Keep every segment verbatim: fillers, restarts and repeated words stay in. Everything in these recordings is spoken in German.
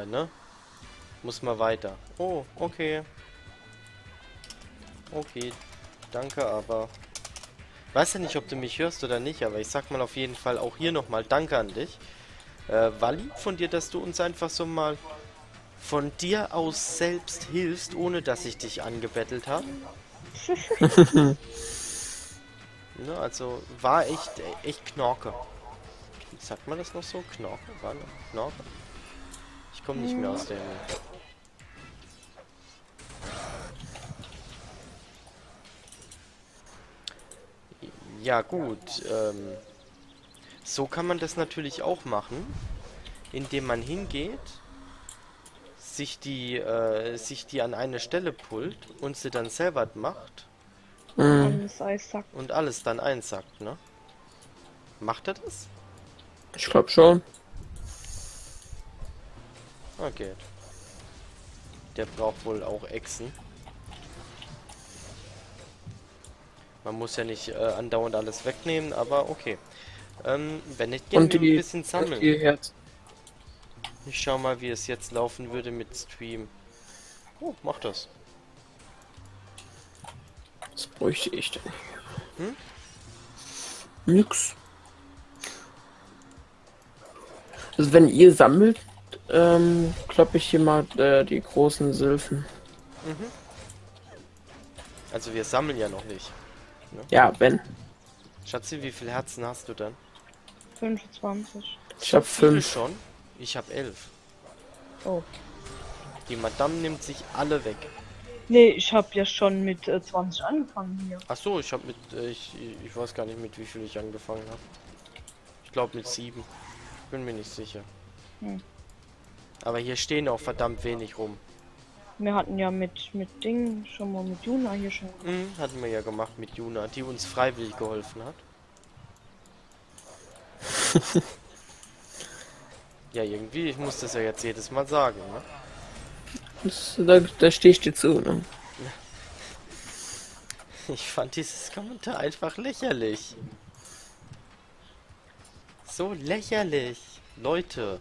hier, ne? Muss mal weiter. Oh, okay. Okay, danke, aber... Weiß ja nicht, ob du mich hörst oder nicht, aber ich sag mal auf jeden Fall auch hier nochmal Danke an dich. Äh, war lieb von dir, dass du uns einfach so mal von dir aus selbst hilfst, ohne dass ich dich angebettelt habe. Ne, also war echt, echt Knorke. Sagt man das noch so? Knorke? War noch Knorke? Ich komme nicht mehr aus der... Ja gut, ähm, so kann man das natürlich auch machen, indem man hingeht, sich die, äh, sich die an eine Stelle pullt und sie dann selber macht Mhm. Alles einsackt. und alles dann einsackt, ne? Macht er das? Ich glaube schon. Okay. Der braucht wohl auch Echsen. Man muss ja nicht äh, andauernd alles wegnehmen, aber okay. Ähm, wenn nicht, gehen Und wir die, ein bisschen und sammeln. die Herz. Ich schau mal, wie es jetzt laufen würde mit Stream. Oh, mach das. Das bräuchte ich denn. Hm? Nix. Also wenn ihr sammelt, ähm, kloppe ich hier mal äh, die großen Sylphen. Mhm. Also wir sammeln ja noch nicht. Ja, wenn. Schatzi, wie viele Herzen hast du dann? fünfundzwanzig. Ich hab Viele fünf. schon? Ich habe elf. Oh. Die Madame nimmt sich alle weg. Nee, ich habe ja schon mit äh, zwanzig angefangen hier. Ach so, ich habe mit, äh, ich, ich weiß gar nicht, mit wie viel ich angefangen habe. Ich glaube mit sieben. Bin mir nicht sicher. Hm. Aber hier stehen auch verdammt wenig rum. Wir hatten ja mit mit Ding schon mal mit Juna hier schon. Mhm, hatten wir ja gemacht mit Juna, die uns freiwillig geholfen hat. Ja, irgendwie, ich muss das ja jetzt jedes Mal sagen, ne? Das, da da stehe ich dir zu, ne? Ich fand dieses Kommentar einfach lächerlich. So lächerlich. Leute.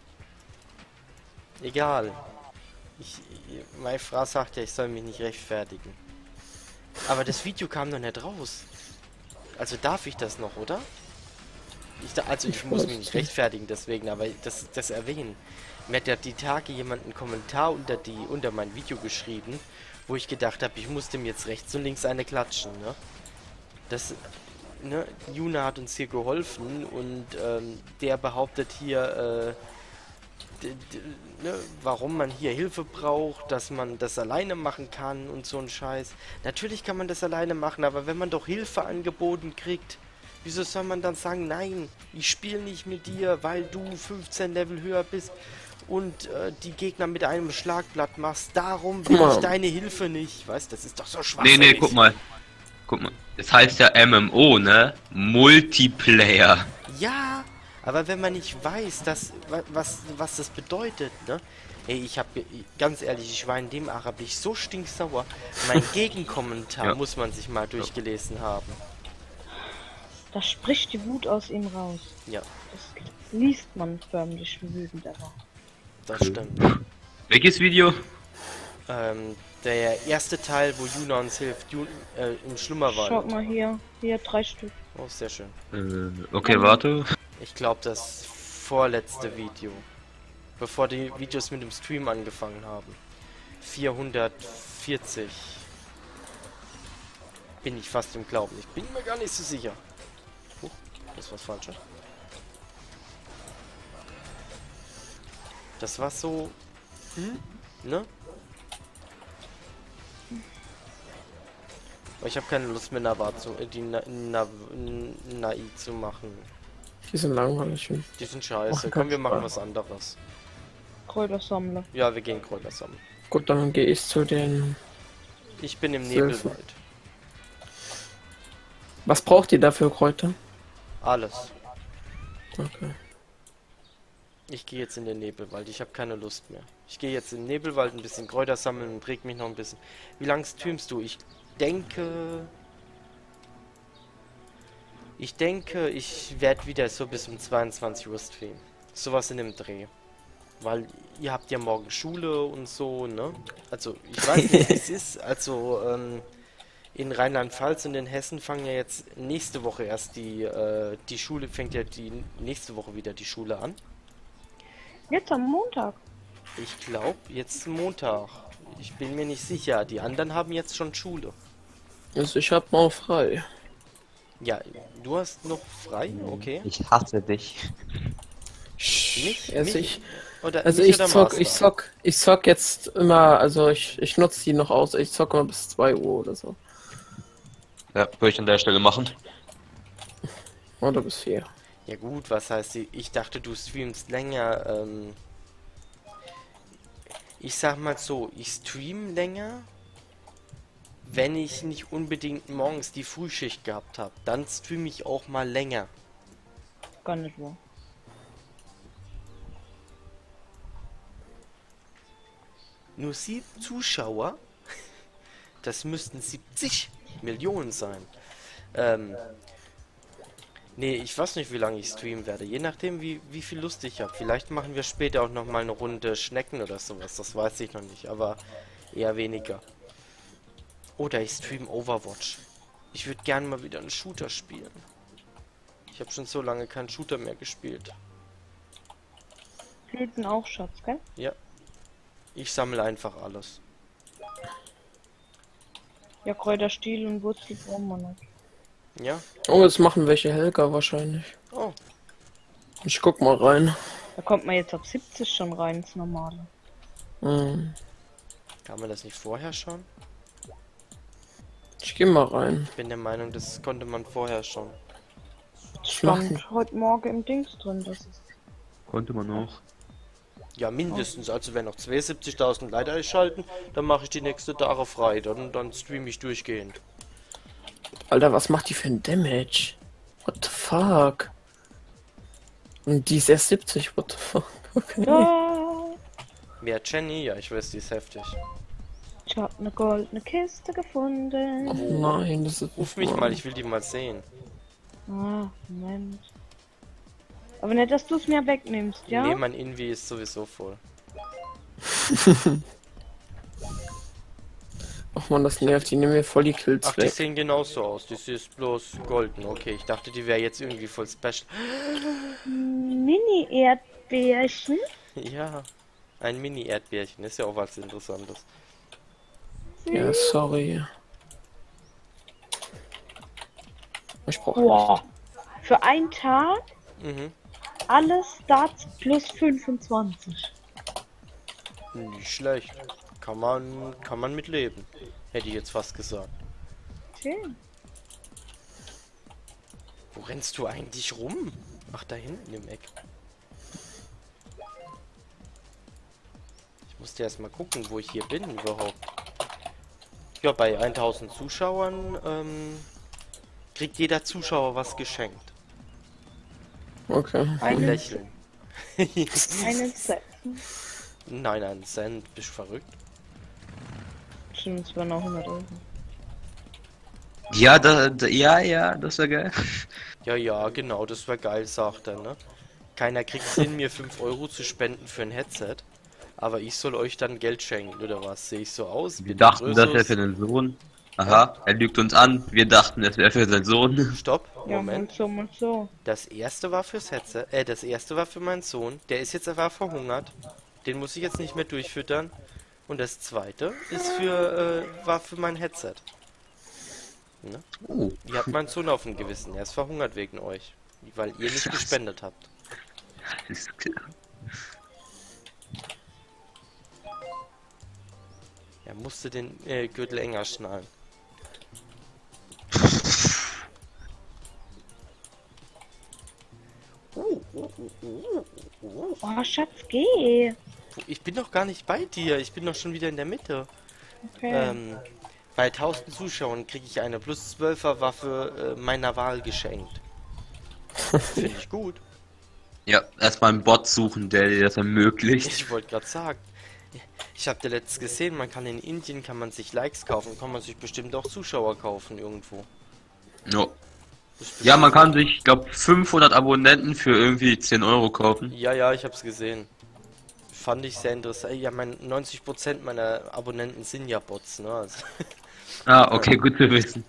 Egal. Ich, meine Frau sagt ja, ich soll mich nicht rechtfertigen. Aber das Video kam noch nicht raus. Also darf ich das noch, oder? Ich da, also ich Ich muss weiß mich nicht nicht. rechtfertigen deswegen, aber das, das erwähnen. Mir hat ja die Tage jemand einen Kommentar unter die unter mein Video geschrieben, wo ich gedacht habe, ich muss dem jetzt rechts und links eine klatschen, ne? Das, ne, Juna hat uns hier geholfen und ähm, der behauptet hier, äh, d- d- ne, warum man hier Hilfe braucht, dass man das alleine machen kann und so ein Scheiß. Natürlich kann man das alleine machen, aber wenn man doch Hilfe angeboten kriegt, wieso soll man dann sagen, nein, ich spiele nicht mit dir, weil du fünfzehn Level höher bist und äh, die Gegner mit einem Schlagblatt machst. Darum will Guck ich mal. deine Hilfe nicht. Weißt, das ist doch so Nee, schwachsinnig. nee, guck mal. Guck mal. Das heißt ja M M O, ne? Multiplayer. Ja, aber wenn man nicht weiß, dass, wa- was, was das bedeutet, ne? Ey, ich hab, ganz ehrlich, ich war in dem Arabisch so stinksauer. Mein Gegenkommentar Ja. muss man sich mal durchgelesen haben. Da spricht die Wut aus ihm raus. Ja, Das liest man förmlich, wie wütend er war. das stimmt. Welches Video? Ähm, der erste Teil, wo Juna uns hilft, Jun äh, im Schlummerwald. Schaut mal hier, hier drei Stück. Oh, sehr schön. Äh, okay, warte. Ich glaube, das vorletzte Video. Bevor die Videos mit dem Stream angefangen haben. vierhundertvierzig. Bin ich fast im Glauben. Ich bin mir gar nicht so sicher. Huch, das ist was Falsches. Das war so... Hm? Ne? Aber ich habe keine Lust mehr, Navar zu, äh, die Na, Na, Nai zu machen. Die sind langweilig. Die sind scheiße. Machen Komm, wir keinen machen Spaß. was anderes. Kräutersammler. Ja, wir gehen Kräuter sammeln. Gut, dann gehe ich zu den. Ich bin im Sylphen. Nebelwald. Was braucht ihr dafür Kräuter? Alles. Okay. Ich gehe jetzt in den Nebelwald. Ich habe keine Lust mehr. Ich gehe jetzt in den Nebelwald ein bisschen Kräuter sammeln und reg mich noch ein bisschen. Wie lange streamst du? Ich denke... Ich denke, ich werde wieder so bis um zweiundzwanzig Uhr streamen. Sowas in dem Dreh. Weil ihr habt ja morgen Schule und so, ne? Also, ich weiß nicht, wie es ist. Also, ähm, in Rheinland-Pfalz und in Hessen fangen ja jetzt nächste Woche erst die, äh, die Schule, fängt ja die nächste Woche wieder die Schule an. Jetzt am Montag. Ich glaube, jetzt Montag. Ich bin mir nicht sicher. Die anderen haben jetzt schon Schule. Also ich hab mal frei. Ja, du hast noch frei? Okay. Ich hasse dich. Mich? Also Mich? ich, Oder also mich ich oder zock, ich Master? zock, ich zock jetzt immer, also ich, ich nutze die noch aus, ich zock immer bis zwei Uhr oder so. Ja, würde ich an der Stelle machen. Oder bis vier. Ja gut, was heißt, die- ich dachte, du streamst länger. Ähm, ich sag mal so, ich stream länger, wenn ich nicht unbedingt morgens die Frühschicht gehabt habe. Dann stream ich auch mal länger. Gar nicht wahr. Nur sieben Zuschauer? Das müssten siebzig Millionen sein. Ähm. Nee, ich weiß nicht, wie lange ich streamen werde. Je nachdem, wie, wie viel Lust ich habe. Vielleicht machen wir später auch noch mal eine Runde Schnecken oder sowas. Das weiß ich noch nicht, aber eher weniger. Oder ich stream Overwatch. Ich würde gerne mal wieder einen Shooter spielen. Ich habe schon so lange keinen Shooter mehr gespielt. Blüten auch Schatz, gell? Ja. Ich sammle einfach alles. Ja, Kräuterstiel und Wurzel brauchen wir nicht. Ja? Oh, jetzt machen welche Helga wahrscheinlich. Oh, Ich guck mal rein. Da kommt man jetzt ab siebzig schon rein ins Normale. Hm. kann man das nicht vorher schon? Ich geh mal rein. Ich bin der Meinung, das konnte man vorher schon. Ich mach, Stand heute Morgen im Dings drin, das ist. Konnte man auch. Ja, mindestens. Also wenn noch zweiundsiebzigtausend Leute einschalten, dann mache ich die nächste Tage frei. Dann, dann streame ich durchgehend. Alter, was macht die für ein Damage? What the fuck? Und die ist erst siebzig, what the fuck? Okay. Ja, Wer Jenny? Ja, ich weiß, die ist heftig. ich hab eine goldene Kiste Oh gefunden. nein, das ist... Ruf mich mal, ich will die mal sehen. Ah, Moment. Aber nicht, dass du es mir wegnimmst, ja? Nee, mein Invi ist sowieso voll. Ach man, das nervt, die nehmen mir voll die Kills Ach, die weg. sehen genauso aus. Das ist bloß golden. Okay, ich dachte, die wäre jetzt irgendwie voll special. Mini-Erdbeerchen. Ja, ein Mini-Erdbärchen. Ist ja auch was Interessantes. Ja, sorry. Ich brauche Boah. Für einen Tag Mhm. alle Stats plus fünfundzwanzig. Nicht schlecht. Kann man, kann man mitleben. Hätte ich jetzt fast gesagt. Schön. Wo rennst du eigentlich rum? Ach, da hinten im Eck. Ich musste erst mal gucken, wo ich hier bin überhaupt. Ja, bei tausend Zuschauern ähm, kriegt jeder Zuschauer was geschenkt. Okay. Ein Einen, Lächeln. einen Set. Nein, ein Cent. Bist du verrückt? Stimmt, es waren auch hundert Euro. Ja, da, da, ja, ja, das wäre geil. Ja, ja, genau, das wäre geil, sagt er, ne? Keiner kriegt Sinn, mir fünf Euro zu spenden für ein Headset. Aber ich soll euch dann Geld schenken, oder was? Sehe ich so aus? Wir Bin dachten, das wäre Größeres? für den Sohn. Aha, er lügt uns an. Wir dachten, es wäre für seinen Sohn. Stopp, Ja, Moment. und so und so. Das erste war fürs Headset, äh, das erste war für meinen Sohn. Der ist jetzt aber verhungert. Den muss ich jetzt nicht mehr durchfüttern. Und das zweite ist für, äh, war für mein Headset. Ne? Oh. Ihr habt meinen Sohn auf dem Gewissen. Er ist verhungert wegen euch. Weil ihr nicht gespendet habt. Ist klar. Er musste den äh, Gürtel enger schnallen. Oh, Schatz, geh. Ich bin doch gar nicht bei dir. Ich bin doch schon wieder in der Mitte. Okay. Ähm, bei tausend Zuschauern kriege ich eine plus zwölfer Waffe äh, meiner Wahl geschenkt. Finde ich gut. Ja, erstmal einen Bot suchen, der dir das ermöglicht. Ich wollte gerade sagen. Ich habe dir letztes gesehen, man kann in Indien kann man sich Likes kaufen, kann man sich bestimmt auch Zuschauer kaufen irgendwo. No. Das ist Ja, man bestimmt- kann sich, ich glaube, fünfhundert Abonnenten für irgendwie zehn Euro kaufen. Ja, ja, ich hab's gesehen. fand ich sehr interessant. Ja, mein neunzig Prozent meiner Abonnenten sind ja Bots, ne? Also, Ah, okay, gut zu wissen.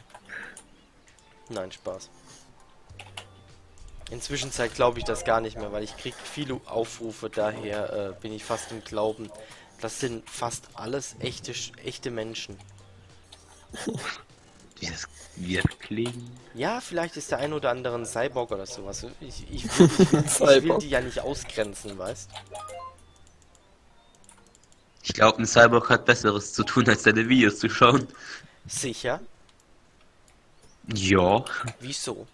nein, Spaß. Inzwischen glaube ich das gar nicht mehr, weil ich krieg viele Aufrufe, daher äh, bin ich fast im Glauben. Das sind fast alles echte, echte Menschen. Wie das, wie das klingt. Ja, vielleicht ist der ein oder andere ein Cyborg oder sowas. Ich, ich, will, ich, will, ich will Cyborg. die ja nicht ausgrenzen, weißt? Ich glaube, ein Cyborg hat Besseres zu tun, als deine Videos zu schauen. Sicher? Ja. Wieso?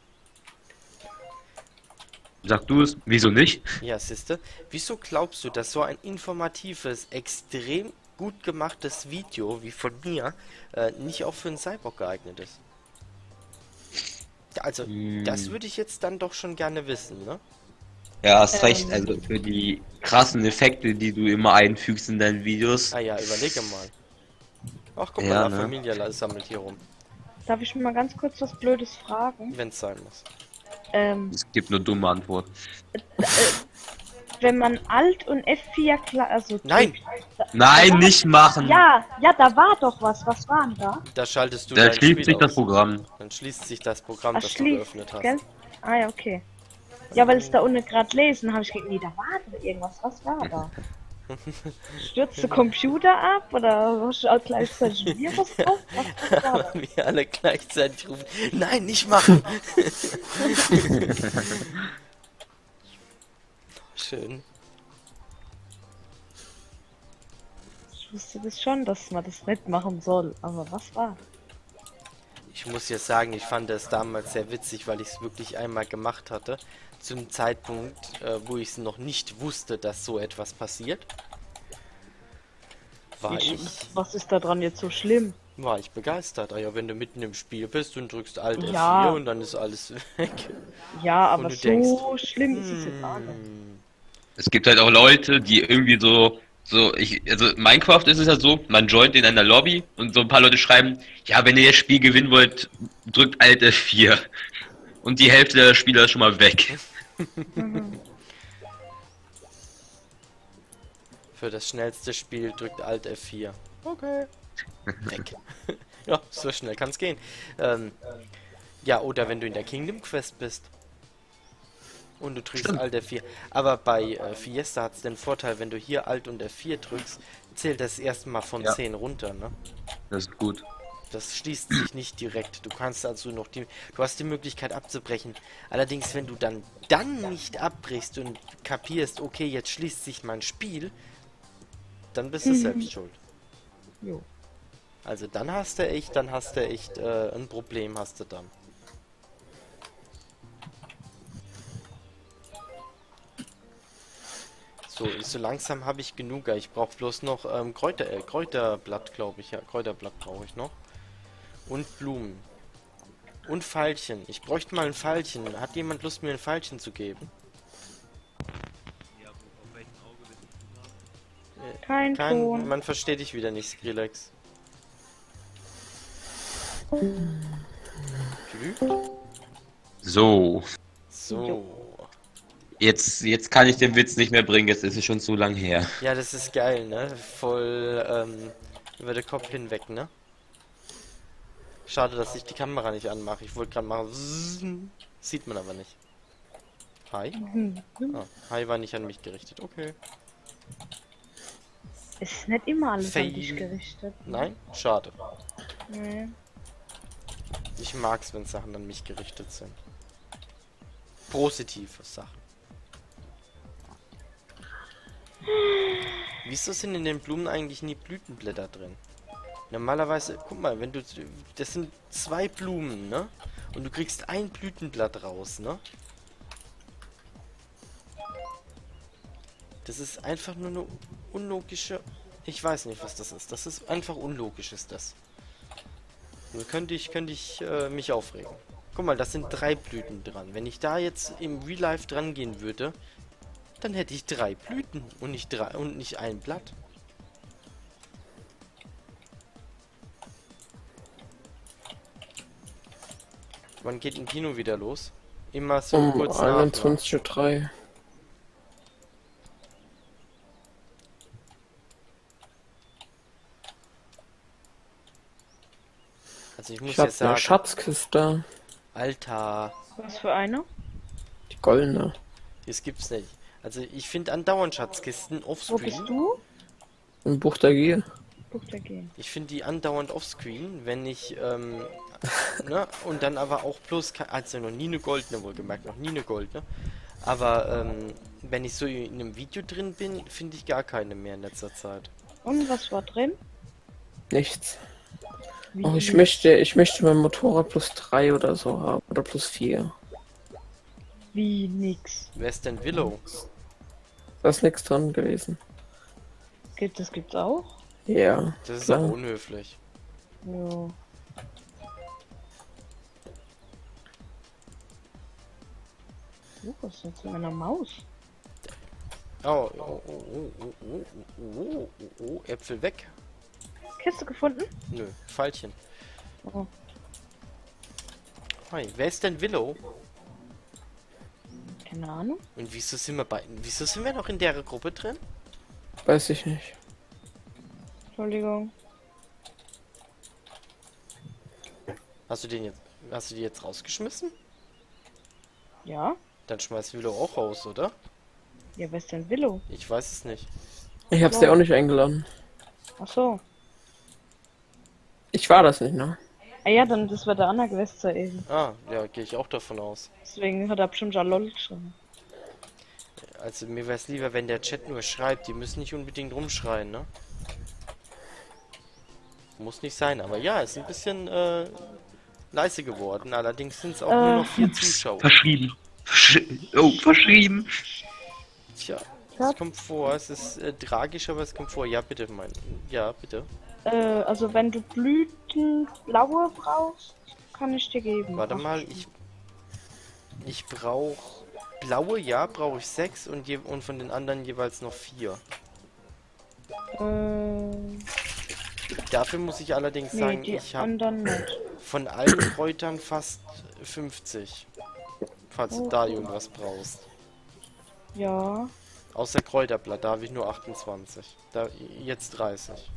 Sag du es, wieso nicht? Ja, siehste. Wieso glaubst du, dass so ein informatives, extrem gut gemachtes Video wie von mir äh, nicht auch für einen Cyborg geeignet ist? Ja, also, Hm. das würde ich jetzt dann doch schon gerne wissen, ne? Ja, hast Ähm. recht, also für die krassen Effekte, die du immer einfügst in deinen Videos. Ah ja, überlege mal. Ach, guck Ja, mal, La ne? Familia sammelt hier rum, Darf ich mal ganz kurz was Blödes fragen? wenn es sein muss. Ähm, Es gibt nur dumme Antworten. wenn man Alt und F vier klar, also Nein! drückt, Nein, nicht machen! ja, ja, da war doch was. Was war denn da? Da schaltest du Da dein schließt Spiel sich das aus. Programm. Dann schließt sich das Programm, Ach, das du schließt, geöffnet hast. gell? Ah ja, okay. Ja, weil es da unten gerade lesen, habe ich gedacht, nee, da war doch irgendwas. Was war da? Stürzt der Computer ab oder hast du auch gleichzeitig ein Virus drauf? Was, was war da? Wir alle gleichzeitig rufen, nein, nicht machen! Schön. Ich wusste das schon, dass man das nicht machen soll, aber was war? Ich muss jetzt sagen, ich fand es damals sehr witzig, weil ich es wirklich einmal gemacht hatte. Zum Zeitpunkt, äh, wo ich es noch nicht wusste, dass so etwas passiert. War Ich- ich, Was ist da dran jetzt so schlimm? war ich begeistert. Ah ja, wenn du mitten im Spiel bist und drückst Alt Ja. F vier und dann ist alles weg. Ja, Und aber du so denkst, schlimm ist es jetzt auch nicht. Hm, Es gibt halt auch Leute, die irgendwie so, so, ich, also Minecraft ist es ja so, man joint in einer Lobby und so ein paar Leute schreiben, ja, wenn ihr das Spiel gewinnen wollt, drückt Alt F vier. Und die Hälfte der Spieler ist schon mal weg. für das schnellste Spiel drückt Alt F vier. Okay. Weg. Ja, so schnell kann es gehen. Ähm, ja, oder wenn du in der Kingdom Quest bist. Und du drückst Stimmt. Alt F vier. Aber bei äh, Fiesta hat es den Vorteil, wenn du hier Alt und F vier drückst, zählt das erstmal von Ja. zehn runter, ne? Das ist gut. Das schließt sich nicht direkt. Du kannst also noch die... Du hast die Möglichkeit abzubrechen. Allerdings, wenn du dann dann nicht abbrichst und kapierst, okay, jetzt schließt sich mein Spiel, dann bist du Mhm. selbst schuld. Jo. Also dann hast du echt, dann hast du echt äh, ein Problem hast du dann. So, so langsam habe ich genug. Ich brauche bloß noch ähm, Kräuter, äh, Kräuterblatt, glaube ich. Ja, Kräuterblatt brauche ich noch. Und Blumen. Und Pfeilchen. Ich bräuchte mal ein Pfeilchen. Hat jemand Lust, mir ein Pfeilchen zu geben? Kein, Kein, Ton. man versteht dich wieder nicht, Skrillex. Glüht? So, So. jetzt, jetzt kann ich den Witz nicht mehr bringen, jetzt ist es schon zu lang her. Ja, das ist geil, ne? Voll, ähm, über den Kopf hinweg, ne? Schade, dass ich die Kamera nicht anmache. Ich wollte gerade machen. Zzzz. Sieht man aber nicht. Hi? Hm. Ah, Hi war nicht an mich gerichtet. Okay. Es ist nicht immer alles Fail. an dich gerichtet. Nein? Schade. Nee. Ich mag's, wenn Sachen an mich gerichtet sind. Positive Sachen. Wieso sind in den Blumen eigentlich nie Blütenblätter drin? Normalerweise, guck mal, wenn du, das sind zwei Blumen, ne? Und du kriegst ein Blütenblatt raus, ne? Das ist einfach nur eine unlogische, ich weiß nicht, was das ist. Das ist einfach unlogisch, ist das. Da könnte ich, könnte ich äh, mich aufregen. Guck mal, das sind drei Blüten dran. Wenn ich da jetzt im Real Life dran gehen würde, dann hätte ich drei Blüten und nicht drei und nicht ein Blatt. Wann geht ein Kino wieder los? Immer so Um kurz nach. Ne? einundzwanzig Uhr drei. Also ich muss Ich ja hab eine sagen, Schatzkiste. Alter, Was für eine? Die goldene. das gibt's nicht. Also ich finde andauernd Schatzkisten Wo bist offscreen. du? Im Buch der Gier. Buch der Gehen. Ich finde die andauernd offscreen, wenn ich, ähm, ne, und dann aber auch bloß, ke- also noch nie eine goldene, wohlgemerkt, noch nie eine goldene. Aber, ähm, wenn ich so in einem Video drin bin, finde ich gar keine mehr in letzter Zeit. Und was war drin? Nichts. Wie Oh, ich viel? möchte, ich möchte mein Motorrad plus drei oder so haben. Oder plus vier. Wie nix. Wer ist denn Willow? Da ist nichts drin gewesen. Gibt, das gibt's auch? Ja. Das ist klar. aber unhöflich. Ja. Oh, was ist jetzt mit meiner Maus? Oh, oh, oh, oh, oh, oh, oh, oh, oh, Äpfel weg. Kiste gefunden? Nö, Pfeilchen. Oh. Hi, wer ist denn Willow? Keine Ahnung. Und wieso sind wir bei, wieso sind wir noch in der Gruppe drin? Weiß ich nicht. Entschuldigung. Hast du den jetzt, hast du die jetzt rausgeschmissen? Ja? Dann schmeißt Willow auch raus, oder? Ja, wer ist denn Willow? Ich weiß es nicht. Ich hab's dir auch nicht eingeladen. Ach so. Ich war das nicht, ne? Ah ja, dann das war der Anna gewesen eben. Ah, ja, gehe ich auch davon aus. Deswegen hat er bestimmt schon LOL geschrieben. Also mir wäre es lieber, wenn der Chat nur schreibt. Die müssen nicht unbedingt rumschreien, ne? Muss nicht sein, aber ja, ist ein bisschen äh, leise geworden. Allerdings sind es auch nur Äh. noch vier Zuschauer. Verschrieben. Versch oh, verschrieben. Tja, Ja. es kommt vor. Es ist äh, tragisch, aber es kommt vor. Ja, bitte, mein. Ja, bitte. Äh, also wenn du Blütenblaue brauchst, kann ich dir geben. Warte Ach, mal, ich. Ich brauche. Blaue, ja, brauche ich sechs und, je, und von den anderen jeweils noch vier. Äh, Dafür muss ich allerdings nee, sagen, die ich habe anderen nicht. von allen Kräutern fast fünfzig. Falls du Oh, da oh. irgendwas brauchst. Ja. Außer Kräuterblatt, da habe ich nur achtundzwanzig. Da jetzt dreißig.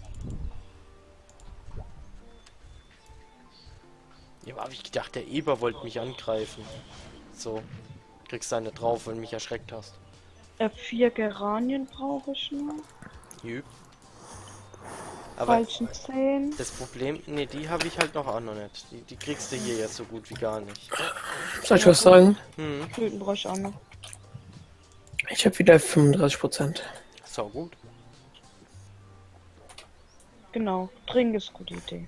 Ja, aber hab ich gedacht, der Eber wollte mich angreifen. So. Kriegst du eine drauf, wenn du mich erschreckt hast. Äh, vier Geranien brauche ich noch. Jü. Aber Falschen zehn. das Problem, nee, die habe ich halt noch auch noch nicht. Die, die kriegst du hier jetzt so gut wie gar nicht. Soll ich was sagen? Hm, Blüten brauche ich auch noch. Ich habe wieder fünfunddreißig Prozent. so gut. Genau. Trinken ist eine gute Idee.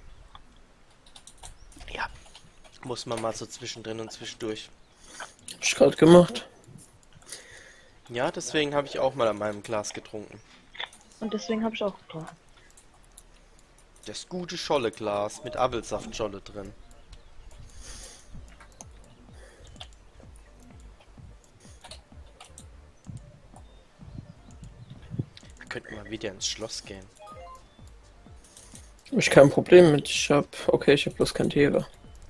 Ja. Muss man mal so zwischendrin und zwischendurch. Hab ich gerade gemacht. Ja, deswegen habe ich auch mal an meinem Glas getrunken. Und deswegen habe ich auch getrunken. Das gute Scholle-Glas mit Apfelsaftscholle drin. Wir könnten mal wieder ins Schloss gehen. Hab ich kein Problem mit. Ich hab. Okay, ich hab bloß kein Tiere.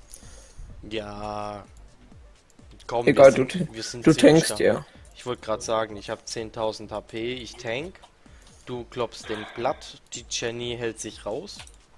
Ja. Komm, Egal, wir du, sind, wir sind du ziemlich tankst stark. ja. Ich wollte gerade sagen, ich habe zehntausend H P, ich tank. Du klopfst den Blatt, die Jenny hält sich raus.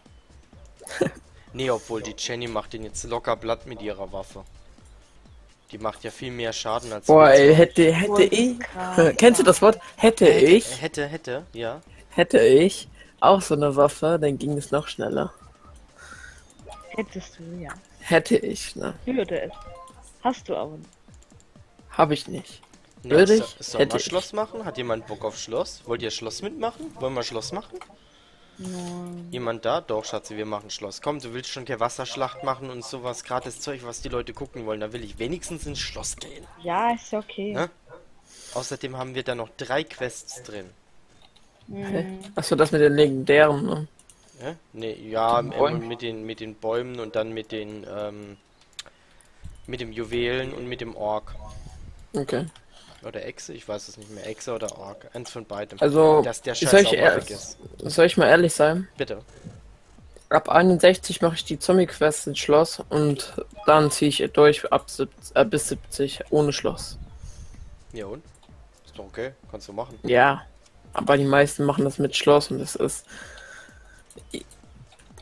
Nee, obwohl die Jenny macht den jetzt locker Blatt mit ihrer Waffe. Die macht ja viel mehr Schaden als Boah, wir ey, zwei. hätte, hätte ich. Kennst du das Wort? Hätte ich. Hätte, hätte, ja. Hätte ich auch so eine Waffe, dann ging es noch schneller. Hättest du, ja. Hätte ich, ne? Würde es. Hast du aber nicht. Hab ich nicht. Nee, Würde so- ich? Sollen Hätte wir ich. Schloss machen? Hat jemand Bock auf Schloss? Wollt ihr Schloss mitmachen? Wollen wir Schloss machen? Nein. Jemand da? Doch, Schatzi, wir machen Schloss. Komm, du willst schon keine Wasserschlacht machen und sowas, gratis Zeug, was die Leute gucken wollen. Da will ich wenigstens ins Schloss gehen. Ja, ist ja okay. Ne? Außerdem haben wir da noch drei Quests drin. Hm. Achso, das mit den legendären, ne? Ja? Nee, ja, Den ähm, Bäumen? mit den mit den Bäumen und dann mit den ähm, mit dem Juwelen und mit dem Ork. Okay. Oder Echse, ich weiß es nicht mehr. Echse oder Ork. Eins von beidem. Also, Dass der soll Scheiß ich, auch mal ehr- weg ist. soll ich mal ehrlich sein? Bitte. Ab einundsechzig mache ich die Zombie-Quest ins Schloss und dann ziehe ich durch ab siebzig, äh, bis siebzig ohne Schloss. Ja und? Ist doch okay. Kannst du machen. Ja, aber die meisten machen das mit Schloss und es ist...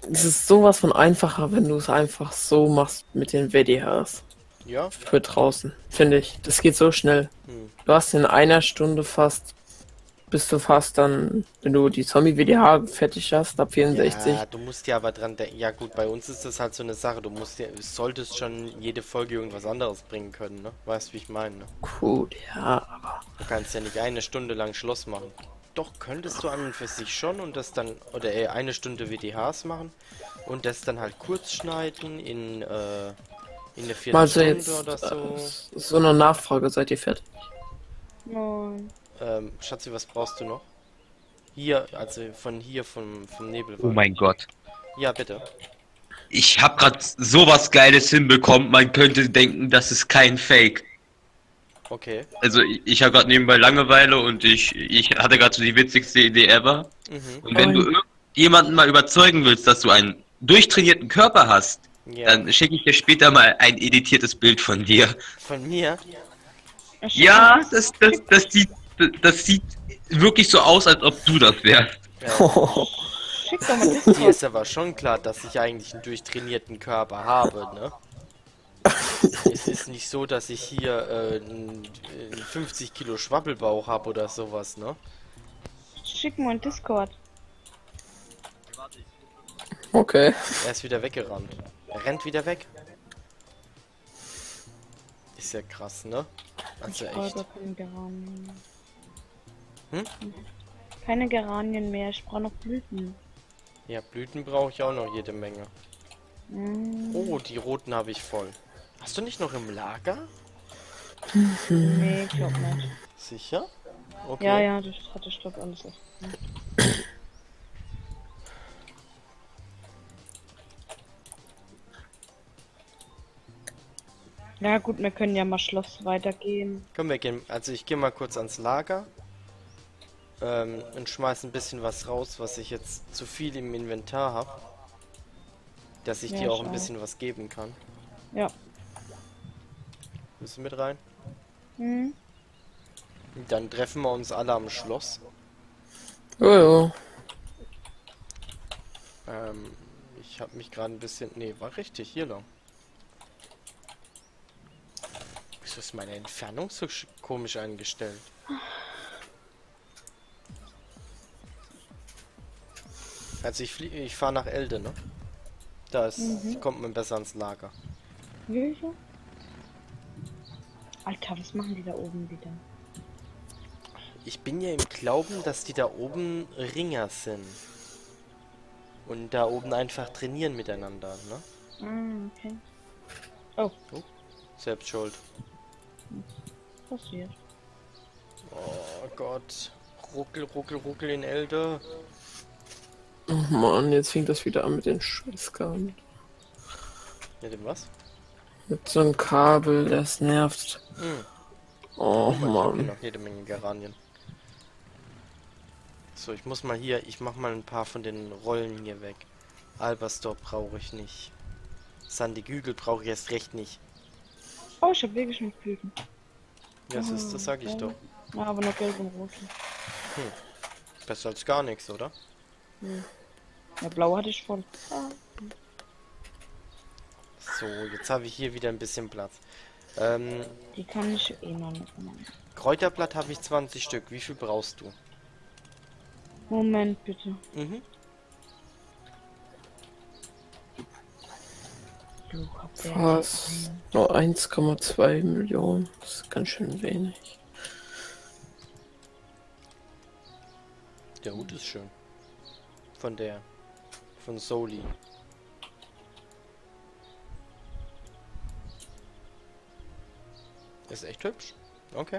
Es ist sowas von einfacher, wenn du es einfach so machst mit den W D Hs. Ja? Für draußen, finde ich. Das geht so schnell. Hm. Du hast in einer Stunde fast, bist du fast dann, wenn du die Zombie-W D H fertig hast, ab vierundsechzig. Ja, du musst ja aber dran denken. Ja gut, bei uns ist das halt so eine Sache. Du musst ja, solltest schon jede Folge irgendwas anderes bringen können, ne? Weißt du, wie ich meine, ne? Gut, ja, aber Du kannst ja nicht eine Stunde lang Schloss machen. Doch, könntest du an und für sich schon und das dann, oder eher eine Stunde W D Hs machen und das dann halt kurz schneiden in, äh, in eine mal so Viertelstunde jetzt oder so. äh, so eine Nachfrage, seid ihr fertig? Nein. Ähm, Schatzi, was brauchst du noch? Hier, also von hier, vom, vom Nebelwald. Oh mein Gott. Ja, bitte. Ich hab grad sowas Geiles hinbekommen, man könnte denken, das ist kein Fake. Okay. Also ich, ich habe gerade nebenbei Langeweile und ich, ich hatte gerade so die witzigste Idee ever. Mhm. Und wenn Oi. du irgendjemanden mal überzeugen willst, dass du einen durchtrainierten Körper hast, Ja. dann schicke ich dir später mal ein editiertes Bild von dir. Von mir? Ja, das, das, das, sieht, das sieht wirklich so aus, als ob du das wärst. Ja. Schick doch mal Dir Discord. ist aber schon klar, dass ich eigentlich einen durchtrainierten Körper habe, ne? Es ist nicht so, dass ich hier äh, einen einen fünfzig Kilo Schwabbelbauch habe oder sowas, ne? Schick mal ein Discord. Okay. Er ist wieder weggerannt. Er rennt wieder weg. Ist ja krass, ne? Also Ich brauche echt. gar keine Geranien. Hm? Keine Geranien mehr, ich brauche noch Blüten. Ja, Blüten brauche ich auch noch jede Menge. Mm, Oh, die roten habe ich voll. Hast du nicht noch im Lager? nee, glaub nicht. Sicher? Okay. Ja, ja, das hatte ich glaub alles. Auf. Ja gut, wir können ja mal Schloss weitergehen. Können wir gehen. Also ich gehe mal kurz ans Lager. Ähm, und schmeiß ein bisschen was raus, was ich jetzt zu viel im Inventar habe. Dass ich Ja, dir auch ein schau. bisschen was geben kann. Ja. Willst du mit rein? Hm? Dann treffen wir uns alle am Schloss. Jojo. Ähm, ich habe mich gerade ein bisschen... Nee, war richtig, hier lang. Wieso ist meine Entfernung so sch- komisch eingestellt? Also ich flie ich fahre nach Elde, ne? Da ist, Mhm. kommt man besser ans Lager. Welche? Alter, was machen die da oben wieder? Ich bin ja im Glauben, dass die da oben Ringer sind. Und da oben einfach trainieren miteinander, ne? Ah, okay. Oh, Selbst schuld. passiert. Oh Gott. Ruckel, ruckel, ruckel in Elde. Oh Mann, jetzt fängt das wieder an mit den Scheißkabeln. Ja, dem was? Mit so einem Kabel, das nervt. Hm. Oh Ich hab hier Mann. noch jede Menge Geranien. So, ich muss mal hier, ich mach mal ein paar von den Rollen hier weg. Alberstor brauche ich nicht. Sandigügel brauche ich erst recht nicht. Oh, ich hab wirklich mit Blüten. Ja, das ist, das sag ich doch. Ja, aber nur gelb und rot. Besser als gar nichts, oder? Ja, blau hatte ich voll. Ah. So, jetzt habe ich hier wieder ein bisschen Platz. Ähm, Die kann ich eh noch nicht machen. Kräuterblatt habe ich zwanzig Stück. Wie viel brauchst du? Moment bitte. Mhm. Du hab der Was? Nur eins Komma zwei Millionen. Das ist ganz schön wenig. Der Hut ist schön. Von der. Von Soli. Ist echt hübsch. Okay.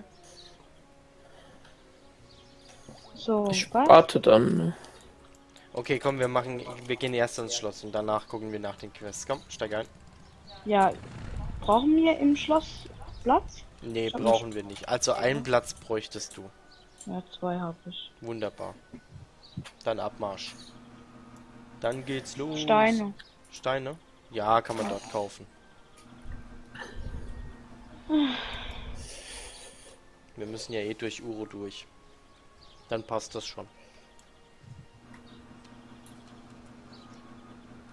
So, Ich was? warte dann. Ne? Okay, komm, wir machen. Wir gehen erst ins Schloss und danach gucken wir nach den Quests. Komm, steig ein. Ja, brauchen wir im Schloss Platz? Nee, Schon brauchen wir nicht. Also einen Platz bräuchtest du. Ja, zwei habe ich. Wunderbar. Dann Abmarsch. Dann geht's los. Steine. Steine? Ja, kann man dort kaufen. Wir müssen ja eh durch Uro durch. Dann passt das schon.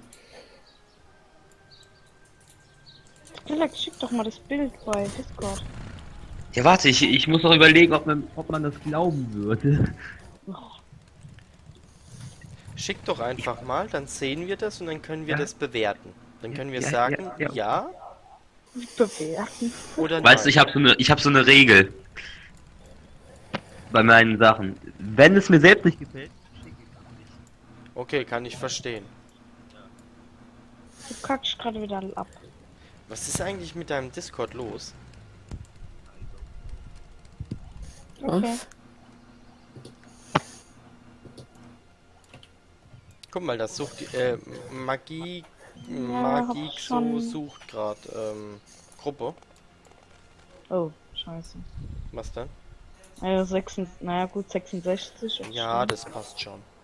Dillax, schick doch mal das Bild bei Discord. Ja, warte, ich, ich muss noch überlegen, ob man, ob man das glauben würde. Oh, Schick doch einfach mal, dann sehen wir das und dann können wir Ja. das bewerten. Dann können wir Ja, sagen, ja, ja. ja bewerten. oder nein. Weißt du, ich habe so eine, ich habe so eine Regel bei meinen Sachen. Wenn es mir selbst nicht gefällt, schicke ich es nicht. Okay, kann ich verstehen. Du kackst gerade wieder ab. Was ist eigentlich mit deinem Discord los? Okay. Was? Guck mal, das sucht äh, Magie Ja, Magie hab schon. sucht gerade ähm, Gruppe. Oh, scheiße. Was denn? Äh, sechs, naja gut, sechsundsechzig. ist Ja, schon. das passt schon.